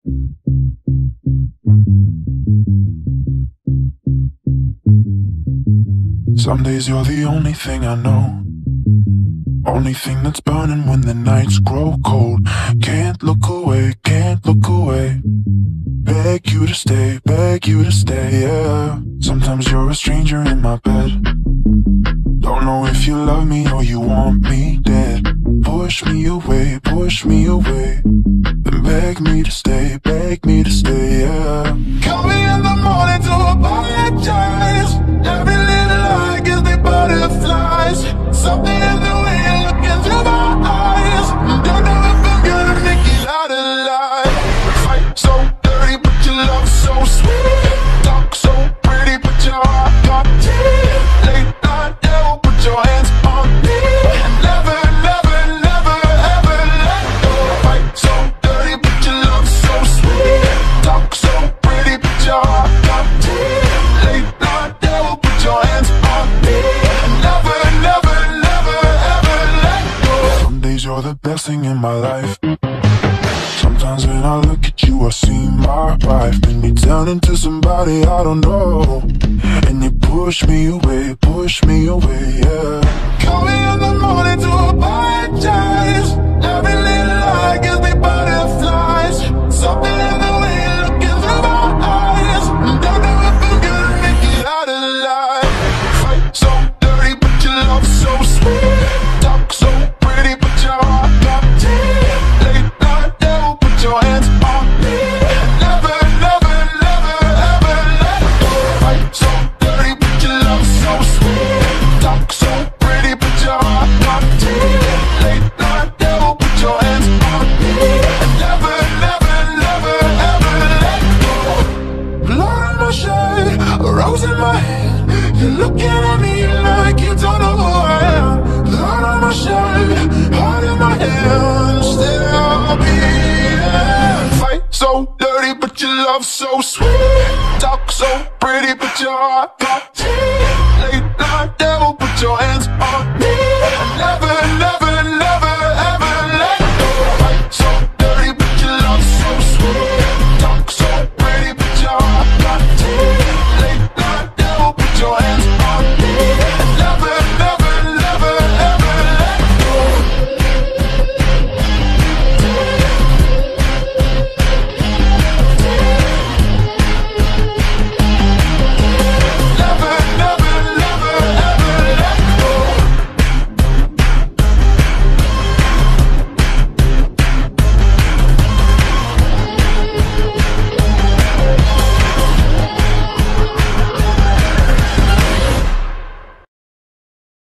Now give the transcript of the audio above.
Some days you're the only thing I know, only thing that's burning when the nights grow cold. Can't look away, can't look away. Beg you to stay, beg you to stay, yeah. Sometimes you're a stranger in my bed. Don't know if you love me or you want me dead. Push me away, then beg me to stay, beg me to stay, yeah. Call me in the morning to apologize. Every little lie gives me butterflies. Something in the way you look into my eyes. Don't know if I'm gonna make it out alive. Fight so dirty, but your love so sweet. Talk so pretty, but your heart got teeth. Late night, devil, put your hands on me. Never, never, never, ever let go. Fight so dirty, but your love so sweet. Talk so pretty, but your heart got teeth. Late night, devil, put your hands on me. Never, never, never, ever let go. Some days you're the best thing in my life. Sometimes when I look at you, I see my wife. Then you turn into somebody I don't know, and you push me away, yeah. Call me in the morning to apologize. Every little lie gives me butterflies. Something in the way you look into my eyes. Don't know if I'm gonna make it out alive. Fight so dirty, but your love so sweet. Talk so pretty, but your heart got teeth. Late night, devil, put your hands on me. Never, never, never, ever let go. Fight so dirty, but your love so sweet. Talk so pretty, but your heart got teeth. Late night, devil, put your hands on me. Never, never, never, ever let go. Blood on my shirt, a rose in my hand. You're looking at me like you don't know who I am. Blood on my shirt, heart in my hand. Still beating. Fight so dirty, but your love so sweet. Talk so pretty, but your heart got teeth. Late night, devil, put your hands on me. Never,